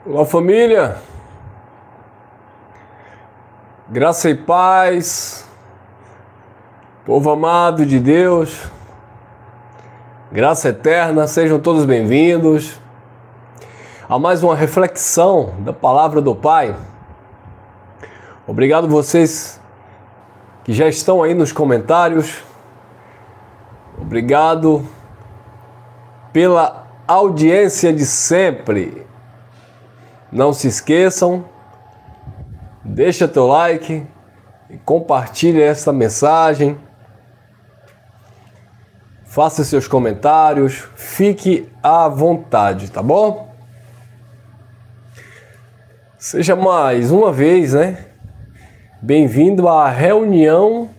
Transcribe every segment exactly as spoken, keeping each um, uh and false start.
Olá, família, graça e paz, povo amado de Deus, graça eterna, sejam todos bem-vindos a mais uma reflexão da Palavra do Pai. Obrigado vocês que já estão aí nos comentários, obrigado pela audiência de sempre. Não se esqueçam, deixa teu like e compartilhe essa mensagem. Faça seus comentários, fique à vontade, tá bom? Seja mais uma vez, né? Bem-vindo à reunião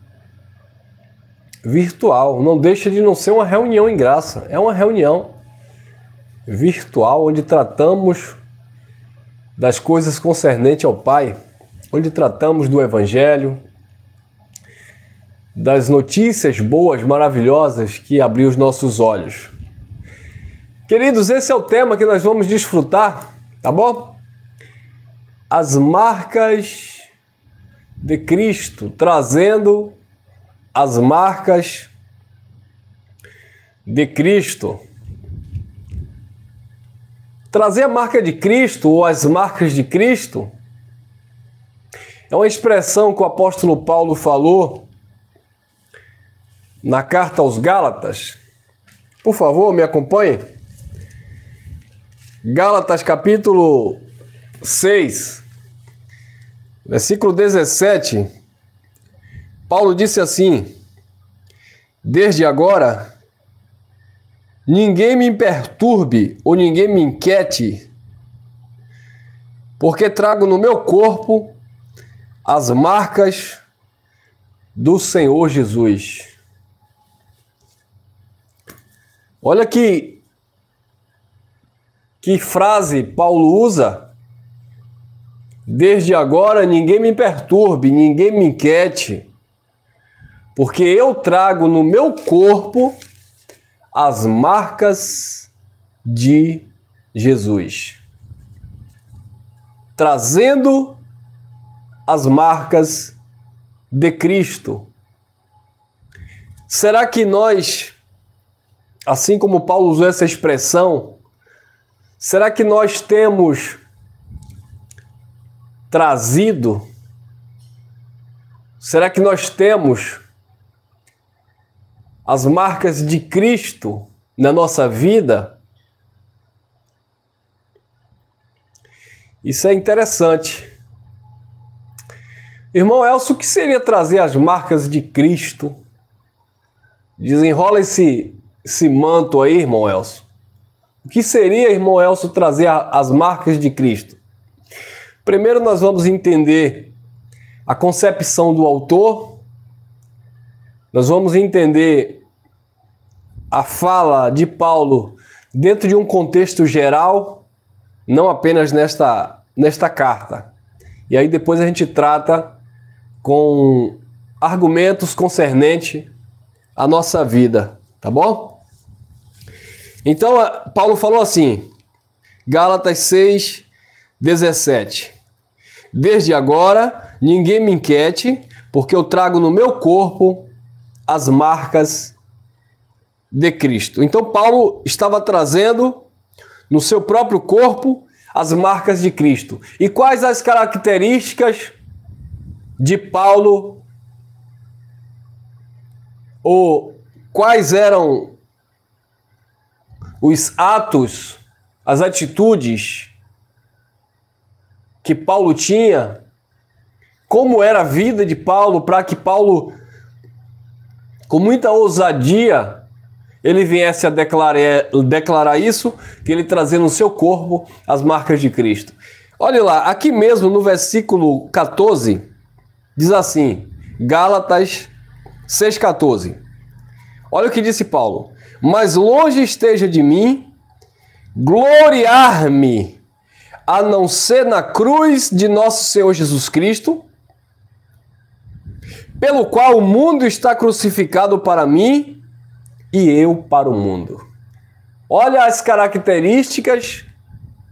virtual. Não deixa de não ser uma reunião em graça, é uma reunião virtual onde tratamos das coisas concernentes ao Pai, onde tratamos do Evangelho, das notícias boas, maravilhosas que abriu os nossos olhos. Queridos, esse é o tema que nós vamos desfrutar, tá bom? As marcas de Cristo, trazendo as marcas de Cristo. Trazer a marca de Cristo ou as marcas de Cristo é uma expressão que o apóstolo Paulo falou na carta aos Gálatas. Por favor, me acompanhe. Gálatas capítulo seis, versículo dezessete. Paulo disse assim: desde agora ninguém me perturbe ou ninguém me inquiete, porque trago no meu corpo as marcas do Senhor Jesus. Olha que, que frase Paulo usa. Desde agora ninguém me perturbe, ninguém me inquiete, porque eu trago no meu corpo as marcas de Jesus. Trazendo as marcas de Cristo. Será que nós, assim como Paulo usou essa expressão, será que nós temos trazido? Será que nós temos as marcas de Cristo na nossa vida? Isso é interessante. Irmão Elcio, o que seria trazer as marcas de Cristo? Desenrola esse, esse manto aí, irmão Elcio. O que seria, irmão Elcio, trazer a, as marcas de Cristo? Primeiro nós vamos entender a concepção do autor. Nós vamos entender a fala de Paulo dentro de um contexto geral, não apenas nesta, nesta carta. E aí depois a gente trata com argumentos concernentes à nossa vida, tá bom? Então, Paulo falou assim, Gálatas seis, dezessete. Desde agora, ninguém me inquiete, porque eu trago no meu corpo as marcas de Cristo. Então, Paulo estava trazendo no seu próprio corpo as marcas de Cristo. E quais as características de Paulo? Ou quais eram os atos, as atitudes que Paulo tinha? Como era a vida de Paulo para que Paulo, com muita ousadia, ele viesse a declarar, declarar isso, que ele trazia no seu corpo as marcas de Cristo. Olha lá, aqui mesmo no versículo quatorze, diz assim, Gálatas seis, quatorze. Olha o que disse Paulo. Mas longe esteja de mim gloriar-me, a não ser na cruz de nosso Senhor Jesus Cristo, pelo qual o mundo está crucificado para mim e eu para o mundo. Olha as características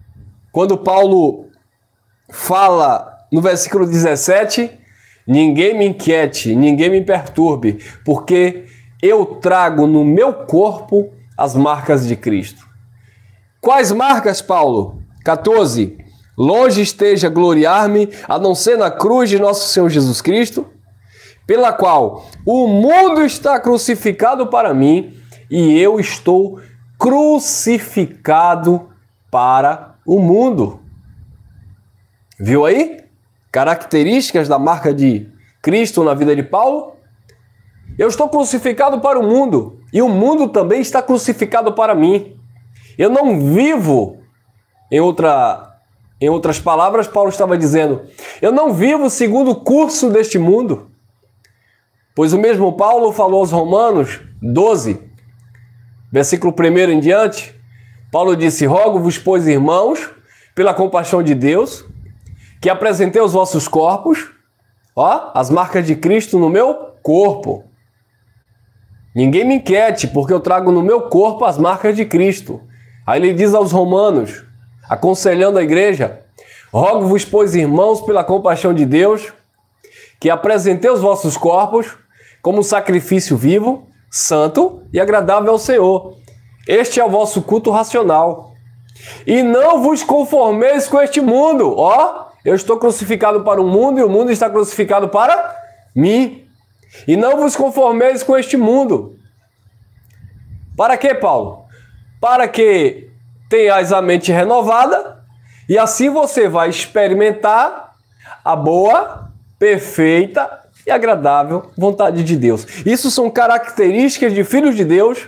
quando Paulo fala no versículo dezessete, ninguém me inquiete, ninguém me perturbe, porque eu trago no meu corpo as marcas de Cristo. Quais marcas, Paulo? quatorze. Longe esteja gloriar-me, a não ser na cruz de nosso Senhor Jesus Cristo, pela qual o mundo está crucificado para mim e eu estou crucificado para o mundo. Viu aí? Características da marca de Cristo na vida de Paulo. Eu estou crucificado para o mundo e o mundo também está crucificado para mim. Eu não vivo, em, outra, em outras palavras, Paulo estava dizendo, eu não vivo segundo o curso deste mundo. Pois o mesmo Paulo falou aos Romanos doze, versículo primeiro em diante, Paulo disse, rogo-vos, pois, irmãos, pela compaixão de Deus, que apresentei os vossos corpos, ó, as marcas de Cristo no meu corpo. Ninguém me inquiete, porque eu trago no meu corpo as marcas de Cristo. Aí ele diz aos romanos, aconselhando a igreja, rogo-vos, pois, irmãos, pela compaixão de Deus, que apresentei os vossos corpos como sacrifício vivo, santo e agradável ao Senhor. Este é o vosso culto racional. E não vos conformeis com este mundo. Ó, eu estou crucificado para o mundo e o mundo está crucificado para mim. E não vos conformeis com este mundo. Para quê, Paulo? Para que tenhais a mente renovada e assim você vai experimentar a boa, perfeita e agradável vontade de Deus. Isso são características de filhos de Deus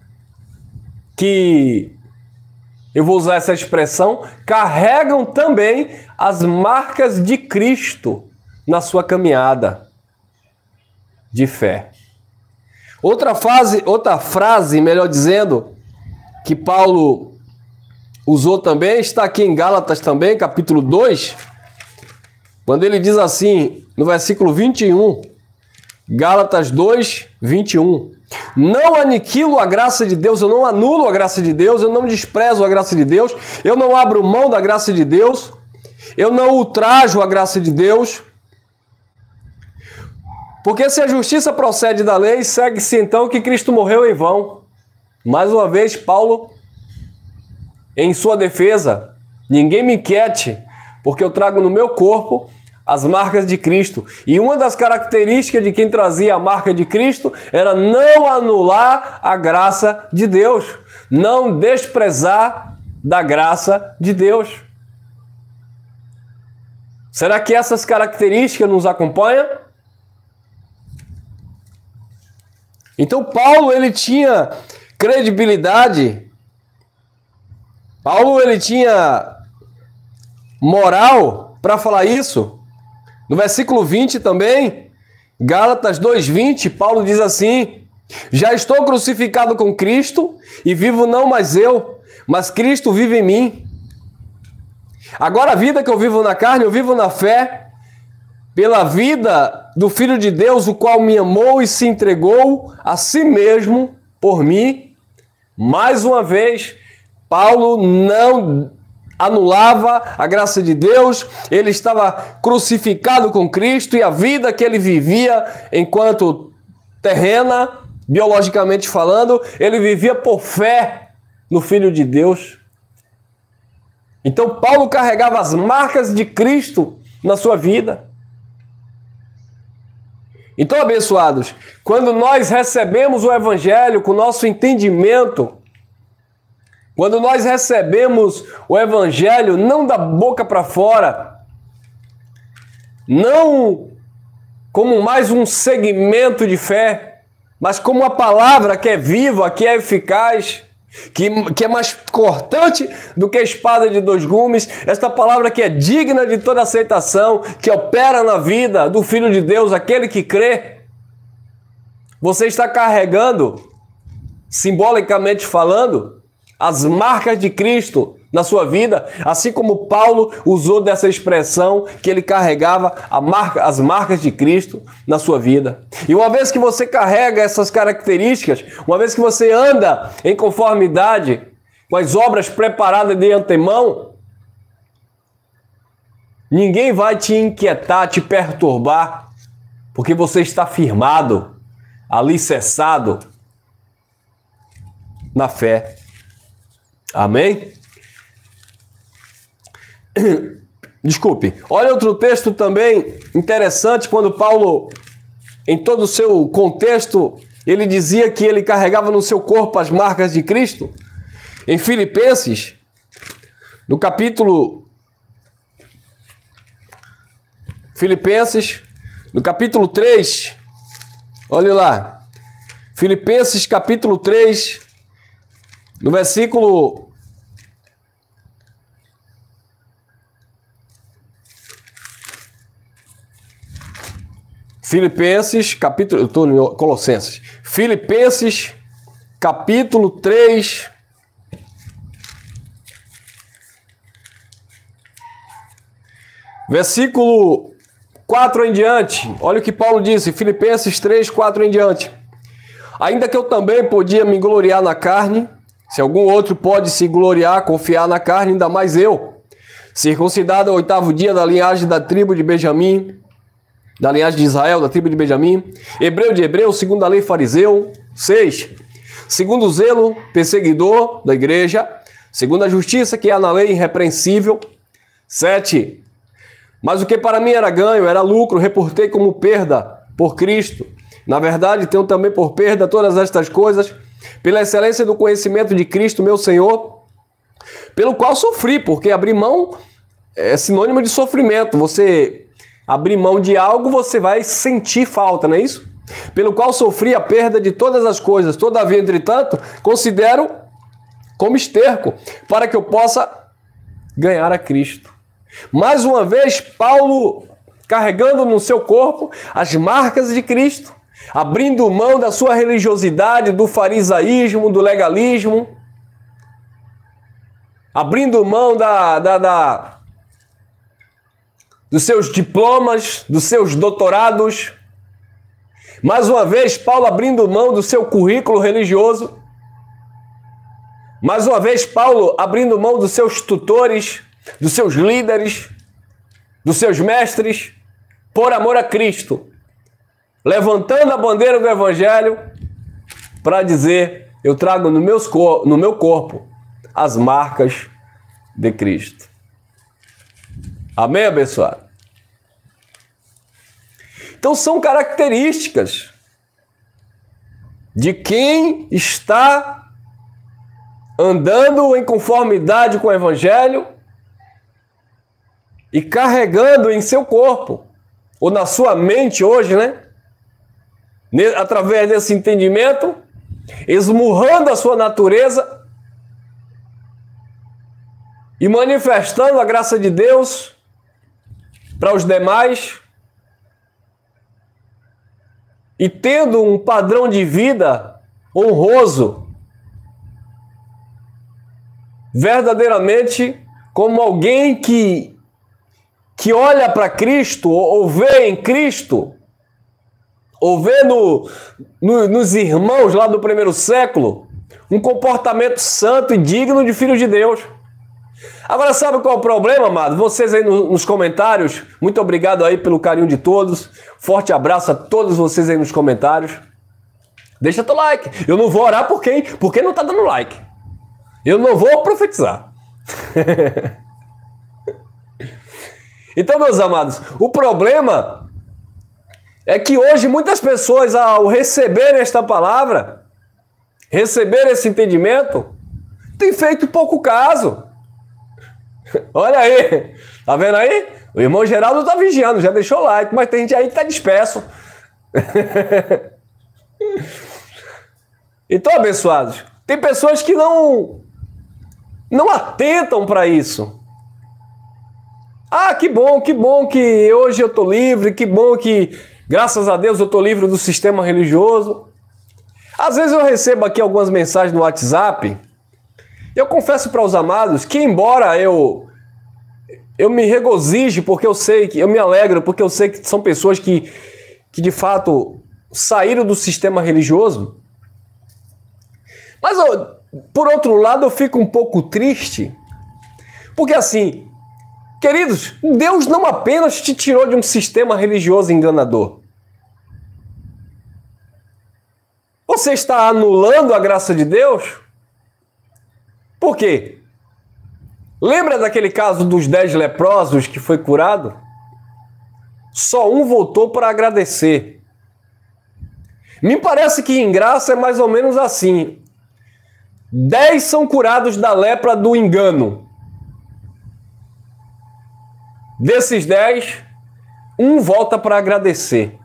que, eu vou usar essa expressão, carregam também as marcas de Cristo na sua caminhada de fé. Outra frase, outra frase, melhor dizendo, que Paulo usou também, está aqui em Gálatas também, capítulo dois, quando ele diz assim, no versículo vinte e um, Gálatas dois, vinte e um, não aniquilo a graça de Deus, eu não anulo a graça de Deus, eu não desprezo a graça de Deus, eu não abro mão da graça de Deus, eu não ultrajo a graça de Deus, porque se a justiça procede da lei, segue-se então que Cristo morreu em vão. Mais uma vez, Paulo, em sua defesa, ninguém me inquiete, porque eu trago no meu corpo as marcas de Cristo. E uma das características de quem trazia a marca de Cristo era não anular a graça de Deus, não desprezar da graça de Deus. Será que essas características nos acompanham? Então Paulo, ele tinha credibilidade, Paulo, ele tinha moral para falar isso. No versículo vinte também, Gálatas dois, vinte, Paulo diz assim, já estou crucificado com Cristo e vivo não mais eu, mas Cristo vive em mim. Agora a vida que eu vivo na carne, eu vivo na fé, pela vida do Filho de Deus, o qual me amou e se entregou a si mesmo por mim. Mais uma vez, Paulo não anulava a graça de Deus, ele estava crucificado com Cristo e a vida que ele vivia enquanto terrena, biologicamente falando, ele vivia por fé no Filho de Deus. Então Paulo carregava as marcas de Cristo na sua vida. Então, abençoados, quando nós recebemos o Evangelho com o nosso entendimento, quando nós recebemos o Evangelho não da boca para fora, não como mais um segmento de fé, mas como uma palavra que é viva, que é eficaz, que, que é mais cortante do que a espada de dois gumes, esta palavra que é digna de toda aceitação, que opera na vida do Filho de Deus, aquele que crê, você está carregando, simbolicamente falando, as marcas de Cristo na sua vida, assim como Paulo usou dessa expressão que ele carregava a marca, as marcas de Cristo na sua vida. E uma vez que você carrega essas características, uma vez que você anda em conformidade com as obras preparadas de antemão, Ninguém vai te inquietar, te perturbar, porque você está firmado, alicerçado na fé. Amém? Desculpe. Olha outro texto também interessante, quando Paulo, em todo o seu contexto, ele dizia que ele carregava no seu corpo as marcas de Cristo. Em Filipenses, no capítulo... Filipenses, no capítulo três, olha lá. Filipenses, capítulo três, no versículo... Filipenses, capítulo... Eu estou em Colossenses. Filipenses, capítulo três... Versículo quatro em diante. Olha o que Paulo disse, Filipenses três, quatro em diante. Ainda que eu também podia me gloriar na carne, se algum outro pode se gloriar, confiar na carne, ainda mais eu. Circuncidado ao oitavo dia da linhagem da tribo de Benjamim, da linhagem de Israel, da tribo de Benjamim, hebreu de hebreu, segundo a lei fariseu. seis. Segundo o zelo, perseguidor da igreja, segundo a justiça que há na lei, irrepreensível. sete. Mas o que para mim era ganho, era lucro, reportei como perda por Cristo. Na verdade, tenho também por perda todas estas coisas, pela excelência do conhecimento de Cristo, meu Senhor, pelo qual sofri, porque abrir mão é sinônimo de sofrimento. Você abrir mão de algo, você vai sentir falta, não é isso? Pelo qual sofri a perda de todas as coisas. Todavia, entretanto, considero como esterco, para que eu possa ganhar a Cristo. Mais uma vez, Paulo carregando no seu corpo as marcas de Cristo, abrindo mão da sua religiosidade, do farisaísmo, do legalismo, abrindo mão da, da, da, dos seus diplomas, dos seus doutorados. Mais uma vez, Paulo abrindo mão do seu currículo religioso. Mais uma vez, Paulo abrindo mão dos seus tutores, dos seus líderes, dos seus mestres, por amor a Cristo, levantando a bandeira do Evangelho para dizer, eu trago no, meus cor no meu corpo as marcas de Cristo. Amém, abençoado? Então são características de quem está andando em conformidade com o Evangelho e carregando em seu corpo, ou na sua mente hoje, né? Através desse entendimento, esmurrando a sua natureza e manifestando a graça de Deus para os demais e tendo um padrão de vida honroso, verdadeiramente como alguém que que olha para Cristo, ou vê em Cristo, ou vê no, no, nos irmãos lá do primeiro século, um comportamento santo e digno de filho de Deus. Agora, sabe qual é o problema, amado? Vocês aí no, nos comentários, muito obrigado aí pelo carinho de todos, forte abraço a todos vocês aí nos comentários. Deixa teu like. Eu não vou orar por quem? Por quem não está dando like. Eu não vou profetizar. Então, meus amados, o problema é que hoje muitas pessoas, ao receberem esta palavra, receber esse entendimento, têm feito pouco caso. Olha aí, tá vendo aí? O irmão Geraldo tá vigiando, já deixou like, mas tem gente aí que tá disperso. Então, abençoados, tem pessoas que não, não atentam para isso. Ah, que bom, que bom que hoje eu tô livre, que bom que, graças a Deus, eu tô livre do sistema religioso. Às vezes eu recebo aqui algumas mensagens no WhatsApp. Eu confesso para os amados que, embora eu, eu me regozije, porque eu sei que, eu me alegro, porque eu sei que são pessoas que, que de fato saíram do sistema religioso. Mas, por outro lado, eu fico um pouco triste, porque assim, Queridos, Deus não apenas te tirou de um sistema religioso enganador. Você está anulando a graça de Deus? Por quê? Lembra daquele caso dos dez leprosos que foi curado? Só um voltou para agradecer. Me parece que em graça é mais ou menos assim. Dez são curados da lepra do engano. Desses dez, um volta para agradecer.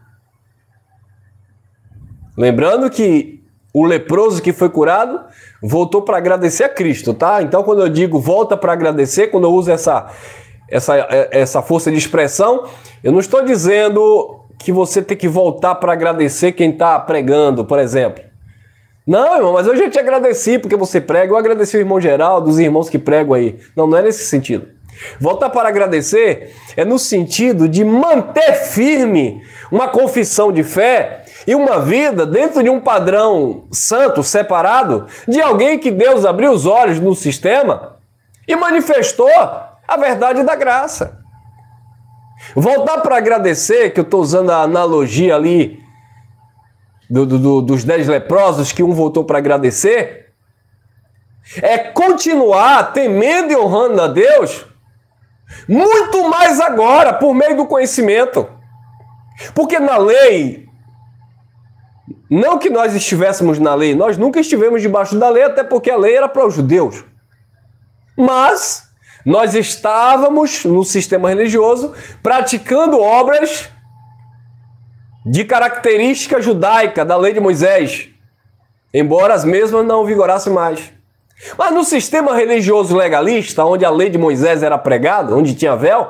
Lembrando que o leproso que foi curado voltou para agradecer a Cristo, tá? Então, quando eu digo volta para agradecer, quando eu uso essa, essa, essa força de expressão, eu não estou dizendo que você tem que voltar para agradecer quem está pregando, por exemplo. Não, irmão, mas eu já te agradeci porque você prega. Eu agradeci o irmão Geraldo, dos irmãos que pregam aí. Não, não é nesse sentido. Voltar para agradecer é no sentido de manter firme uma confissão de fé e uma vida dentro de um padrão santo, separado, de alguém que Deus abriu os olhos no sistema e manifestou a verdade da graça. Voltar para agradecer, que eu estou usando a analogia ali do, do, dos dez leprosos, que um voltou para agradecer, é continuar temendo e honrando a Deus muito mais agora, por meio do conhecimento. Porque na lei, não que nós estivéssemos na lei, nós nunca estivemos debaixo da lei, até porque a lei era para os judeus. Mas nós estávamos no sistema religioso praticando obras de característica judaica da lei de Moisés, embora as mesmas não vigorassem mais. Mas no sistema religioso legalista, onde a lei de Moisés era pregada, onde tinha véu,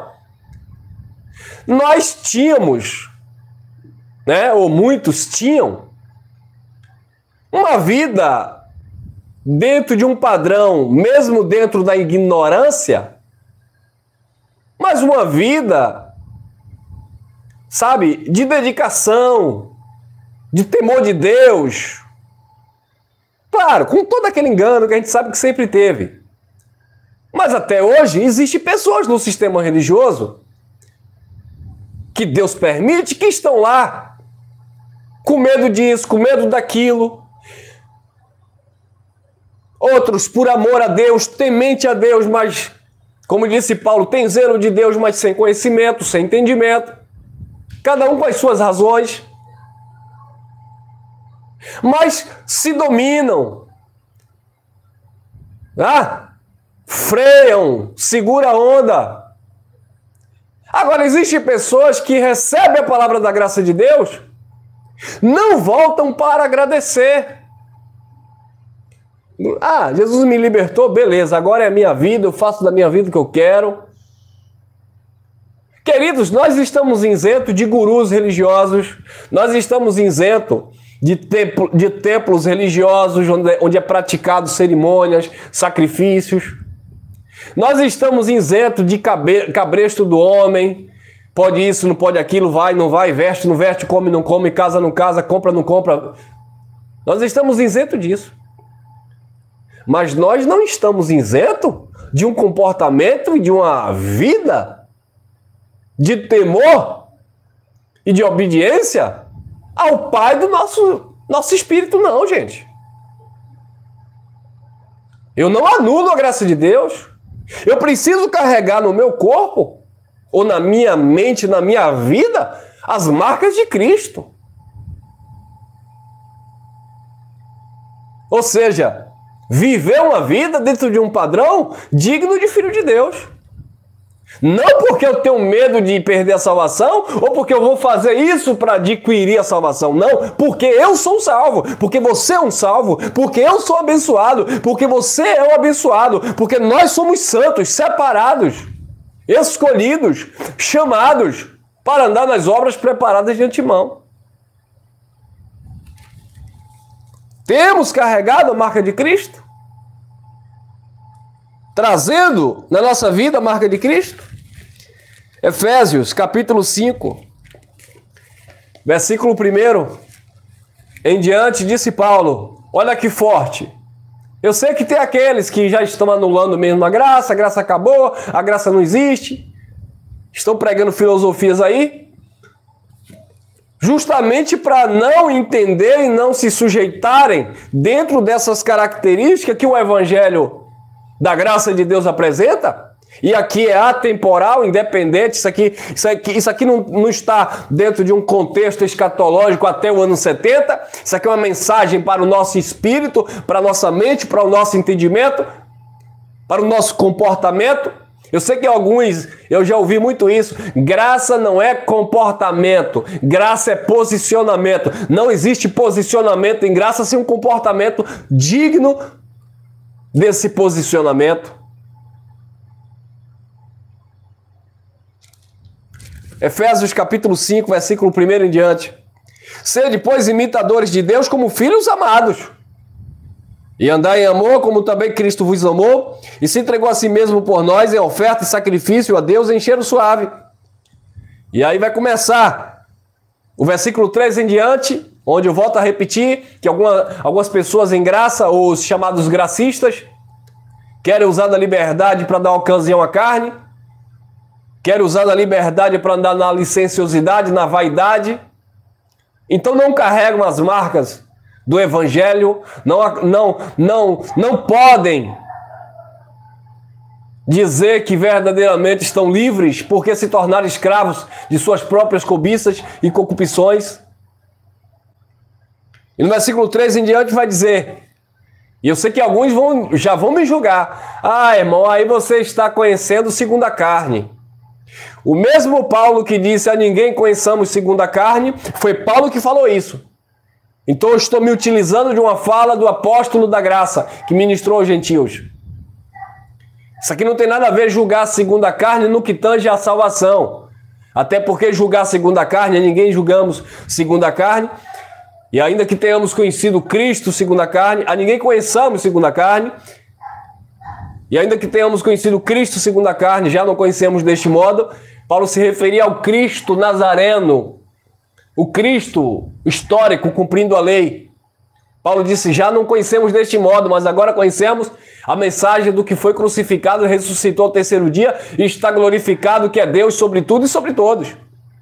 nós tínhamos, né, ou muitos tinham, uma vida dentro de um padrão, mesmo dentro da ignorância, mas uma vida, sabe, de dedicação, de temor de Deus. Claro, com todo aquele engano que a gente sabe que sempre teve. Mas até hoje existem pessoas no sistema religioso que Deus permite que estão lá com medo disso, com medo daquilo. Outros por amor a Deus, temente a Deus, mas, como disse Paulo, tem zelo de Deus, mas sem conhecimento, sem entendimento. Cada um com as suas razões. Mas se dominam, ah, freiam, segura a onda. Agora, existem pessoas que recebem a palavra da graça de Deus, não voltam para agradecer. Ah, Jesus me libertou, beleza, agora é a minha vida, eu faço da minha vida o que eu quero. Queridos, nós estamos isentos de gurus religiosos, nós estamos isentos de, templo, de templos religiosos onde, onde é praticado cerimônias, sacrifícios. Nós estamos isentos de cabe, cabresto do homem, pode isso, não pode aquilo, vai, não vai, veste, não veste, come, não come, casa, não casa, compra, não compra. Nós estamos isentos disso. Mas nós não estamos isentos de um comportamento e de uma vida de temor e de obediência ao Pai do nosso, nosso espírito, não, gente. Eu não anulo a graça de Deus. Eu preciso carregar no meu corpo, ou na minha mente, na minha vida, as marcas de Cristo. Ou seja, viver uma vida dentro de um padrão digno de filho de Deus. Não porque eu tenho medo de perder a salvação, ou porque eu vou fazer isso para adquirir a salvação. Não, porque eu sou salvo, porque você é um salvo, porque eu sou abençoado, porque você é um abençoado, porque nós somos santos, separados, escolhidos, chamados para andar nas obras preparadas de antemão. Temos carregado a marca de Cristo? Trazendo na nossa vida a marca de Cristo? Efésios, capítulo cinco, versículo um em diante, disse Paulo, olha que forte. Eu sei que tem aqueles que já estão anulando mesmo a graça, a graça acabou, a graça não existe. Estão pregando filosofias aí, justamente para não entenderem, não se sujeitarem dentro dessas características que o Evangelho da graça de Deus apresenta. E aqui é atemporal, independente, isso aqui, isso aqui, isso aqui não, não está dentro de um contexto escatológico até o ano setenta, isso aqui é uma mensagem para o nosso espírito, para a nossa mente, para o nosso entendimento, para o nosso comportamento. Eu sei que alguns, eu já ouvi muito isso, graça não é comportamento, graça é posicionamento. Não existe posicionamento em graça sem um comportamento digno desse posicionamento. Efésios capítulo cinco, versículo um em diante. Sede, pois, imitadores de Deus como filhos amados. E andai em amor, como também Cristo vos amou, e se entregou a si mesmo por nós em oferta e sacrifício a Deus em cheiro suave. E aí vai começar o versículo três em diante, onde eu volto a repetir que alguma, algumas pessoas em graça, os chamados gracistas, querem usar da liberdade para dar ocasião à carne, querem usar da liberdade para andar na licenciosidade, na vaidade. Então não carregam as marcas do Evangelho, não, não, não, não podem dizer que verdadeiramente estão livres porque se tornaram escravos de suas próprias cobiças e concupisções. E no versículo três em diante vai dizer, e eu sei que alguns vão, já vão me julgar, ah, irmão, aí você está conhecendo segundo a carne. O mesmo Paulo que disse a ninguém conheçamos segundo a carne, foi Paulo que falou isso. Então eu estou me utilizando de uma fala do apóstolo da graça, que ministrou aos gentios. Isso aqui não tem nada a ver julgar segundo a carne no que tange à salvação. Até porque julgar segundo a carne, ninguém julgamos segundo a carne. E ainda que tenhamos conhecido Cristo segundo a carne, a ninguém conheçamos segundo a carne. E ainda que tenhamos conhecido Cristo segundo a carne, já não conhecemos deste modo. Paulo se referia ao Cristo Nazareno, o Cristo histórico cumprindo a lei. Paulo disse, já não conhecemos deste modo, mas agora conhecemos a mensagem do que foi crucificado e ressuscitou ao terceiro dia e está glorificado que é Deus sobre tudo e sobre todos.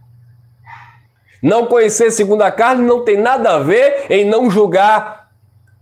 Não conhecer segundo a carne não tem nada a ver em não julgar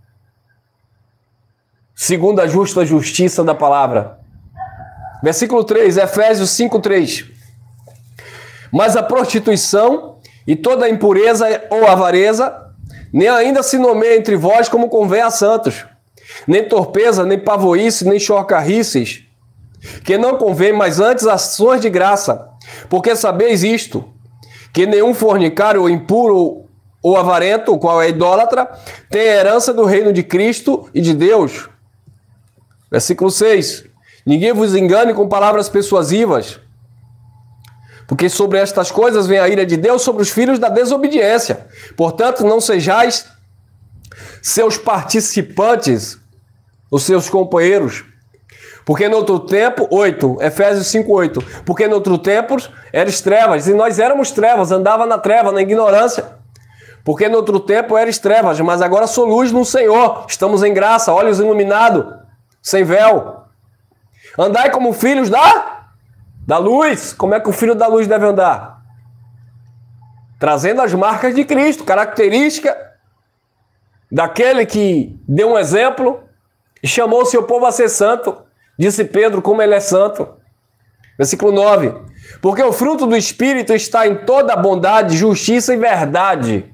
segundo a justa justiça da palavra. Versículo três, Efésios cinco, três. Mas a prostituição e toda a impureza ou avareza, nem ainda se nomeia entre vós como convém a santos, nem torpeza, nem pavoice, nem chocarrices, que não convém, mas antes ações de graça, porque sabeis isto, que nenhum fornicário ou impuro ou avarento, o qual é idólatra, tem herança do reino de Cristo e de Deus. Versículo seis. Ninguém vos engane com palavras persuasivas, porque sobre estas coisas vem a ira de Deus sobre os filhos da desobediência. Portanto, não sejais seus participantes, os seus companheiros. Porque no outro tempo, oito, Efésios cinco, oito, porque no outro tempo eres trevas, e nós éramos trevas, andava na treva, na ignorância. Porque no outro tempo eres trevas, mas agora sou luz no Senhor, estamos em graça, olhos iluminados, sem véu. Andai como filhos da... Da luz. Como é que o filho da luz deve andar? Trazendo as marcas de Cristo, característica daquele que deu um exemplo e chamou o seu povo a ser santo. Disse Pedro como ele é santo. Versículo nove. Porque o fruto do Espírito está em toda bondade, justiça e verdade.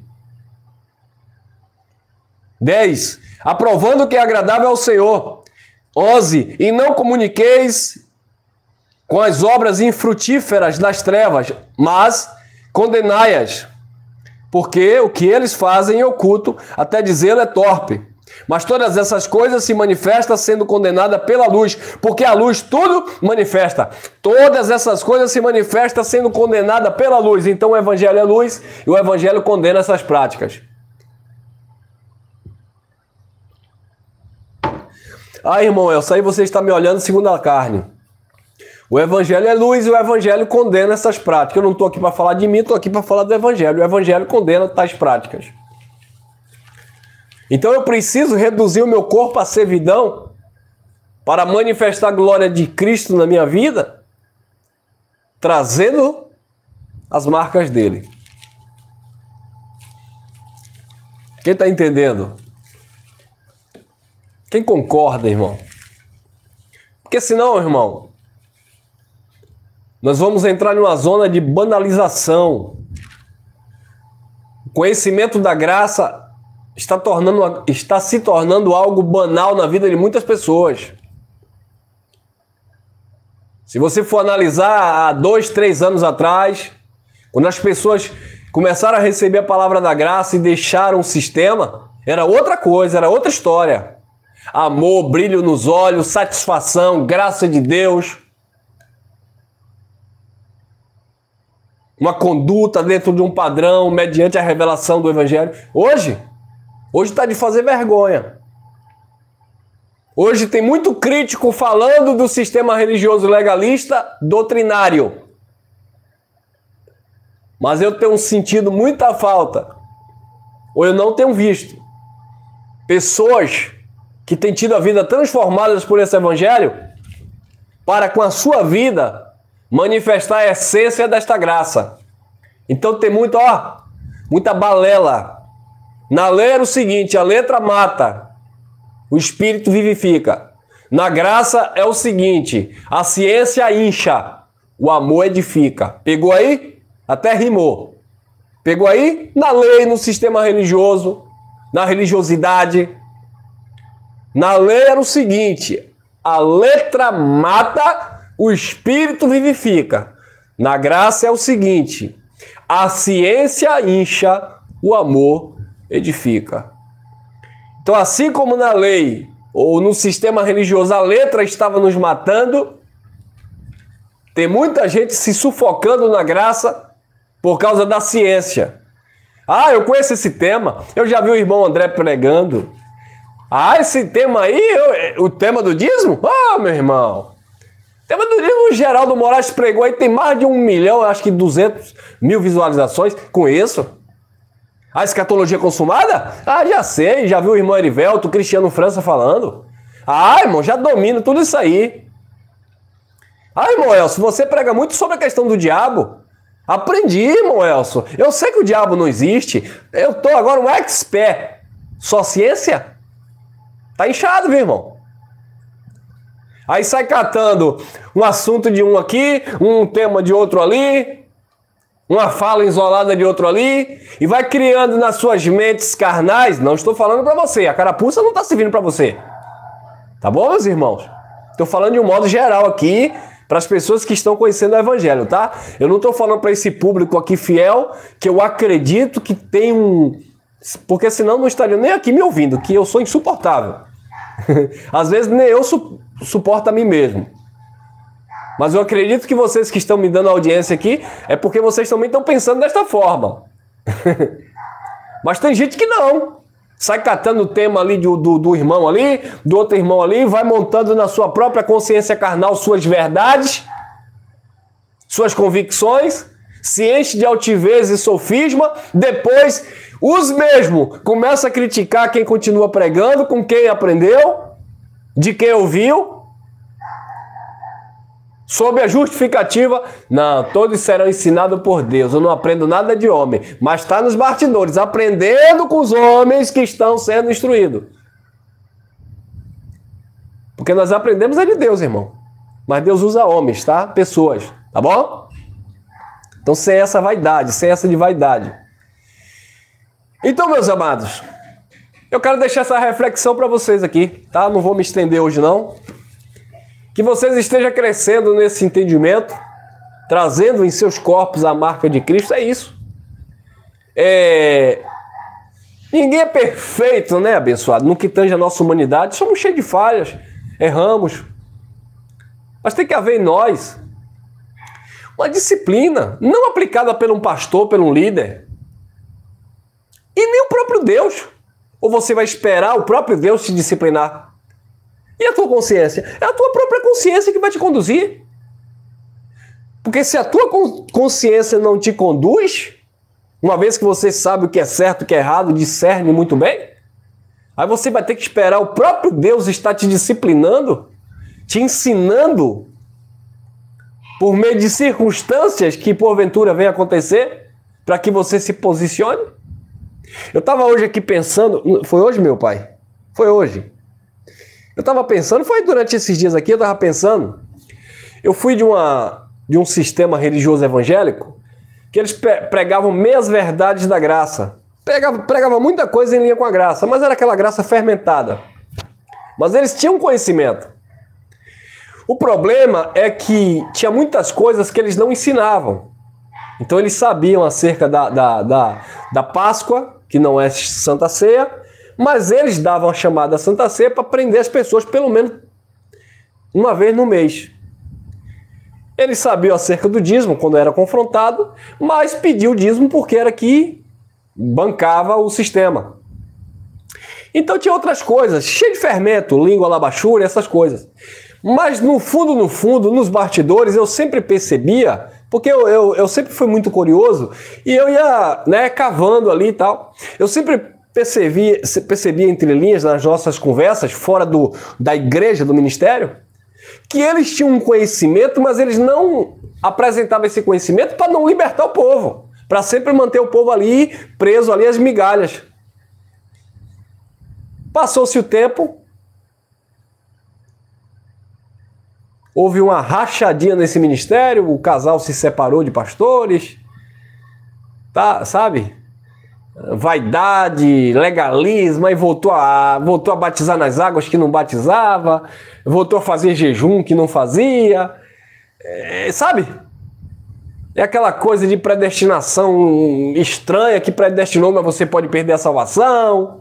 dez. Aprovando o que é agradável ao Senhor. onze. E não comuniqueis com as obras infrutíferas das trevas, mas condenai-as, porque o que eles fazem em oculto, até dizê-lo é torpe. Mas todas essas coisas se manifestam sendo condenada pela luz, porque a luz tudo manifesta. Todas essas coisas se manifestam sendo condenada pela luz. Então o Evangelho é luz e o Evangelho condena essas práticas. Ah, irmão Elcio, aí você está me olhando segundo a carne. O Evangelho é luz e o Evangelho condena essas práticas. Eu não estou aqui para falar de mim, estou aqui para falar do Evangelho. O Evangelho condena tais práticas. Então eu preciso reduzir o meu corpo à servidão para manifestar a glória de Cristo na minha vida? trazendo as marcas dele. Quem está entendendo? Quem concorda, irmão? Porque senão, irmão, nós vamos entrar numa zona de banalização. O conhecimento da graça está, tornando, está se tornando algo banal na vida de muitas pessoas. Se você for analisar há dois, três anos atrás, quando as pessoas começaram a receber a palavra da graça e deixaram o sistema, era outra coisa, era outra história. Amor, brilho nos olhos, satisfação, graça de Deus. Uma conduta dentro de um padrão, mediante a revelação do Evangelho. Hoje, hoje está de fazer vergonha. Hoje tem muito crítico falando do sistema religioso legalista doutrinário. Mas eu tenho sentido muita falta, ou eu não tenho visto, pessoas que têm tido a vida transformadas por esse Evangelho, para com a sua vida manifestar a essência desta graça. Então tem muito, ó, muita balela. Na lei era o seguinte, a letra mata, o espírito vivifica. Na graça é o seguinte, a ciência incha, o amor edifica. Pegou aí? Até rimou. Pegou aí? Na lei, no sistema religioso, na religiosidade. Na lei era o seguinte, a letra mata, o espírito vivifica. Na graça é o seguinte, a ciência incha, o amor edifica. Então, assim como na lei ou no sistema religioso a letra estava nos matando, tem muita gente se sufocando na graça por causa da ciência. Ah, eu conheço esse tema, eu já vi o irmão André pregando. Ah, esse tema aí, eu, o tema do dízimo? Ah, meu irmão, o tema do dízimo, o Geraldo Moraes pregou aí, tem mais de um milhão, acho que duzentos mil visualizações com isso. A escatologia consumada? Ah, já sei, já vi o irmão Erivelto, o Cristiano França falando. Ah, irmão, já domino tudo isso aí. Ah, irmão Elcio, você prega muito sobre a questão do diabo. Aprendi, irmão Elcio. Eu sei que o diabo não existe. Eu tô agora um expert. Só ciência? Tá inchado, viu, irmão? Aí sai catando um assunto de um aqui, um tema de outro ali, uma fala isolada de outro ali, e vai criando nas suas mentes carnais. Não estou falando para você, a carapuça não está servindo para você. Tá bom, meus irmãos? Estou falando de um modo geral aqui, para as pessoas que estão conhecendo o Evangelho, tá? Eu não estou falando para esse público aqui fiel, que eu acredito que tem um... Porque senão não estariam nem aqui me ouvindo, que eu sou insuportável. Às vezes nem eu su suporto a mim mesmo. Mas eu acredito que vocês que estão me dando audiência aqui, é porque vocês também estão pensando desta forma. Mas tem gente que não. Sai catando o tema ali do, do, do irmão ali, do outro irmão ali, vai montando na sua própria consciência carnal suas verdades, suas convicções, se enche de altivez e sofisma, depois os mesmos começam a criticar quem continua pregando, com quem aprendeu, de quem ouviu, sob a justificativa, não, todos serão ensinados por Deus, eu não aprendo nada de homem, mas está nos bastidores, aprendendo com os homens que estão sendo instruídos. Porque nós aprendemos é de Deus, irmão. Mas Deus usa homens, tá? Pessoas, tá bom? Então sem essa vaidade, sem essa de vaidade. Então, meus amados, eu quero deixar essa reflexão para vocês aqui, tá? Não vou me estender hoje, não. Que vocês estejam crescendo nesse entendimento, trazendo em seus corpos a marca de Cristo, é isso. É... Ninguém é perfeito, né, abençoado? No que tange a nossa humanidade, somos cheios de falhas, erramos. Mas tem que haver em nós uma disciplina, não aplicada por um pastor, por um líder, e nem o próprio Deus. Ou você vai esperar o próprio Deus te disciplinar? E a tua consciência? É a tua própria consciência que vai te conduzir. Porque se a tua consciência não te conduz, uma vez que você sabe o que é certo e o que é errado, discerne muito bem, aí você vai ter que esperar o próprio Deus estar te disciplinando, te ensinando por meio de circunstâncias que porventura venham acontecer, para que você se posicione? Eu estava hoje aqui pensando, foi hoje, meu pai? Foi hoje. Eu estava pensando, foi durante esses dias aqui, eu estava pensando, eu fui de, uma, de um sistema religioso evangélico, que eles pregavam meias verdades da graça. Pregava, pregava muita coisa em linha com a graça, mas era aquela graça fermentada. Mas eles tinham conhecimento. O problema é que tinha muitas coisas que eles não ensinavam. Então eles sabiam acerca da, da, da, da Páscoa, que não é Santa Ceia, mas eles davam a chamada Santa Ceia para prender as pessoas pelo menos uma vez no mês. Eles sabiam acerca do dízimo quando era confrontado, mas pediu o dízimo porque era que bancava o sistema. Então tinha outras coisas, cheio de fermento, língua labachura, essas coisas. Mas no fundo, no fundo, nos bastidores, eu sempre percebia, porque eu, eu, eu sempre fui muito curioso, e eu ia, né, cavando ali e tal. Eu sempre percebia, percebia entre linhas nas nossas conversas, fora do, da igreja, do ministério, que eles tinham um conhecimento, mas eles não apresentavam esse conhecimento para não libertar o povo, para sempre manter o povo ali, preso ali às migalhas. Passou-se o tempo, houve uma rachadinha nesse ministério, o casal se separou de pastores, tá, sabe? Vaidade, legalismo, aí voltou a, voltou a batizar nas águas que não batizava, voltou a fazer jejum que não fazia, é, sabe? É aquela coisa de predestinação estranha que predestinou, mas você pode perder a salvação.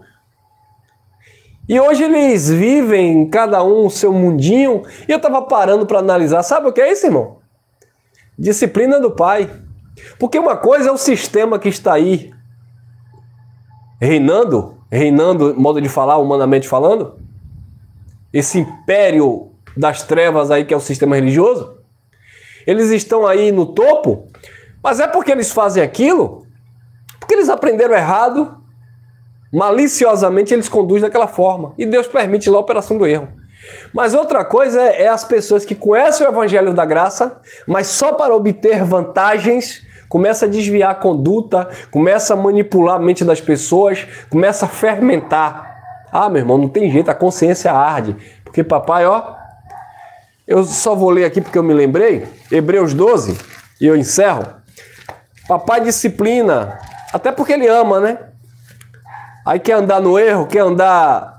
E hoje eles vivem, cada um o seu mundinho, e eu estava parando para analisar, sabe o que é isso, irmão? Disciplina do Pai. Porque uma coisa é o sistema que está aí, reinando, reinando, modo de falar, humanamente falando, esse império das trevas aí que é o sistema religioso, eles estão aí no topo, mas é porque eles fazem aquilo, porque eles aprenderam errado, maliciosamente eles conduzem daquela forma, e Deus permite lá a operação do erro. Mas outra coisa é, é as pessoas que conhecem o evangelho da graça, mas só para obter vantagens, começa a desviar a conduta, começa a manipular a mente das pessoas, começa a fermentar. Ah, meu irmão, não tem jeito, a consciência arde. Porque papai, ó, eu só vou ler aqui porque eu me lembrei, Hebreus doze, e eu encerro. Papai disciplina, até porque ele ama, né? Aí quer andar no erro, quer andar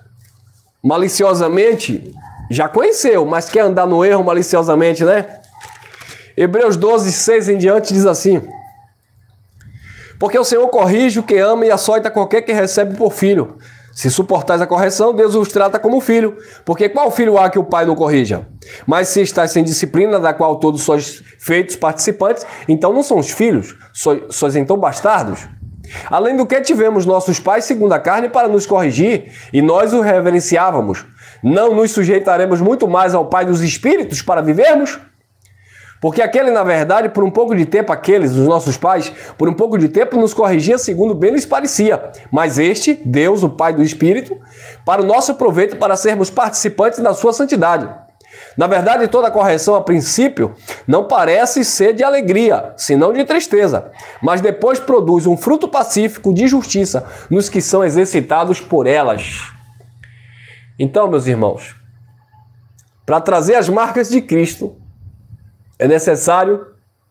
maliciosamente, já conheceu, mas quer andar no erro maliciosamente, né? Hebreus doze, seis em diante diz assim: porque o Senhor corrige o que ama e açoita qualquer que recebe por filho. Se suportais a correção, Deus os trata como filho. Porque qual filho há que o pai não corrija? Mas se estáis sem disciplina, da qual todos sois feitos participantes, então não são os filhos, sois, sois então bastardos. Além do que tivemos nossos pais segundo a carne para nos corrigir, e nós o reverenciávamos. Não nos sujeitaremos muito mais ao Pai dos Espíritos para vivermos? Porque aquele, na verdade, por um pouco de tempo, aqueles, os nossos pais, por um pouco de tempo nos corrigia segundo bem lhes parecia. Mas este, Deus, o Pai do Espírito, para o nosso proveito, para sermos participantes da sua santidade. Na verdade, toda correção, a princípio, não parece ser de alegria, senão de tristeza, mas depois produz um fruto pacífico de justiça nos que são exercitados por elas. Então, meus irmãos, para trazer as marcas de Cristo, é necessário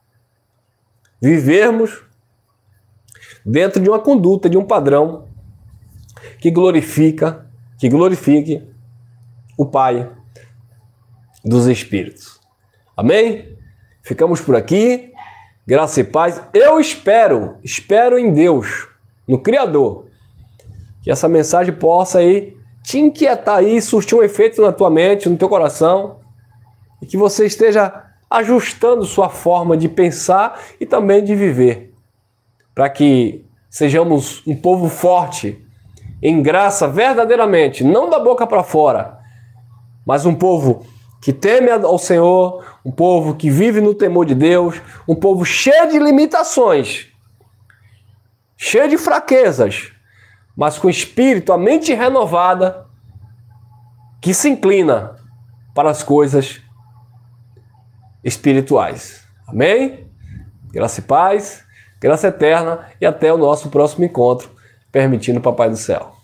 vivermos dentro de uma conduta, de um padrão que glorifica, que glorifique o Pai dos Espíritos. Amém? Ficamos por aqui. Graça e paz. Eu espero, espero em Deus, no Criador, que essa mensagem possa aí te inquietar aí, surtir um efeito na tua mente, no teu coração, e que você esteja ajustando sua forma de pensar e também de viver, para que sejamos um povo forte, em graça verdadeiramente, não da boca para fora, mas um povo que teme ao Senhor, um povo que vive no temor de Deus, um povo cheio de limitações, cheio de fraquezas, mas com espírito, a mente renovada, que se inclina para as coisas espirituais. Amém? Graça e paz, graça eterna e até o nosso próximo encontro, permitindo o Papai do Céu.